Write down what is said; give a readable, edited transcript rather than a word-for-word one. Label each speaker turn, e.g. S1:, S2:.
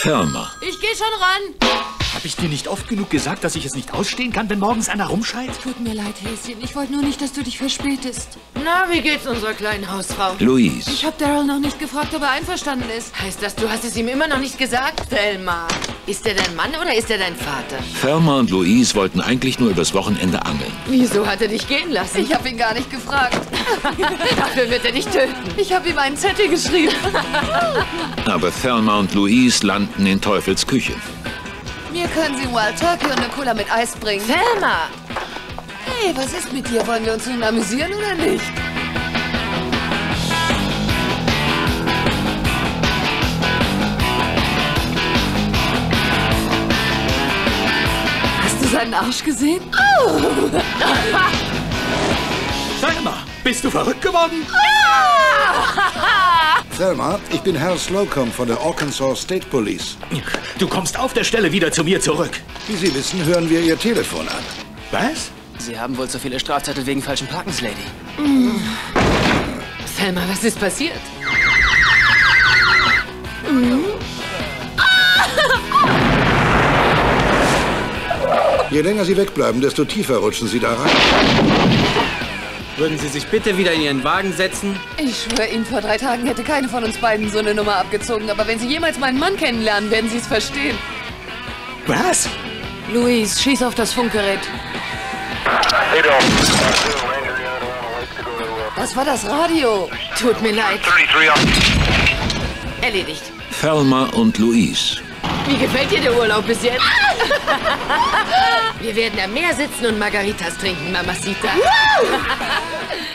S1: Thelma.
S2: Ich gehe schon ran.
S3: Habe ich dir nicht oft genug gesagt, dass ich es nicht ausstehen kann, wenn morgens einer rumschreit?
S2: Tut mir leid, Häschen. Ich wollte nur nicht, dass du dich verspätest. Na, wie geht's unserer kleinen Hausfrau?
S1: Louise.
S2: Ich habe Daryl noch nicht gefragt, ob er einverstanden ist. Heißt das, du hast es ihm immer noch nicht gesagt? Thelma, ist er dein Mann oder ist er dein Vater?
S1: Thelma und Louise wollten eigentlich nur übers Wochenende angeln.
S2: Wieso hat er dich gehen lassen?
S4: Ich habe ihn gar nicht gefragt.
S2: Dafür wird er dich töten.
S4: Ich habe ihm einen Zettel geschrieben.
S1: Aber Thelma und Louise landen in Teufels Küche.
S4: Mir können Sie Wild Turkey und eine Cola mit Eis bringen.
S2: Thelma!
S4: Hey, was ist mit dir? Wollen wir uns nun amüsieren oder nicht? Hast du seinen Arsch gesehen? Oh!
S3: Thelma, bist du verrückt geworden?
S5: Thelma, ich bin Hal Slocum von der Arkansas State Police.
S3: Du kommst auf der Stelle wieder zu mir zurück.
S5: Wie Sie wissen, hören wir Ihr Telefon an.
S3: Was?
S6: Sie haben wohl zu viele Strafzettel wegen falschen Parkens, Lady.
S2: Thelma, was ist passiert?
S5: Je länger Sie wegbleiben, desto tiefer rutschen Sie da rein.
S6: Würden Sie sich bitte wieder in Ihren Wagen setzen?
S4: Ich schwöre Ihnen, vor 3 Tagen hätte keine von uns beiden so eine Nummer abgezogen. Aber wenn Sie jemals meinen Mann kennenlernen, werden Sie es verstehen.
S3: Was?
S2: Louise, schieß auf das Funkgerät.
S4: Das war das Radio.
S2: Tut mir leid. Erledigt.
S1: Thelma und Louise.
S2: Wie gefällt dir der Urlaub bis jetzt? Wir werden am Meer sitzen und Margaritas trinken, Mamacita.